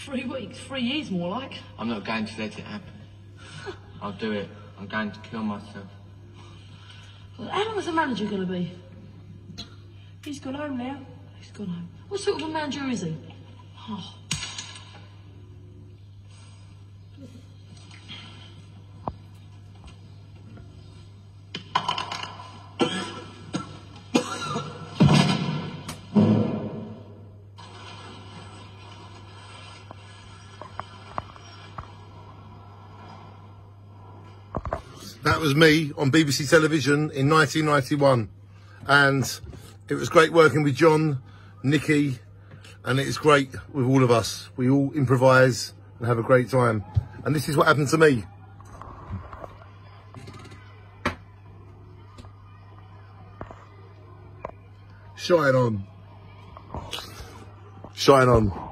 3 weeks, 3 years more like. I'm not going to let it happen. I'll do it. I'm going to kill myself. How long is the manager going to be? He's gone home now. He's gone home. What sort of a manager is he? Oh. That was me on BBC television in 1991, and it was great working with John, Nikki, and it's great with all of us. We all improvise and have a great time, and this is what happened to me. Shine on. Shine on.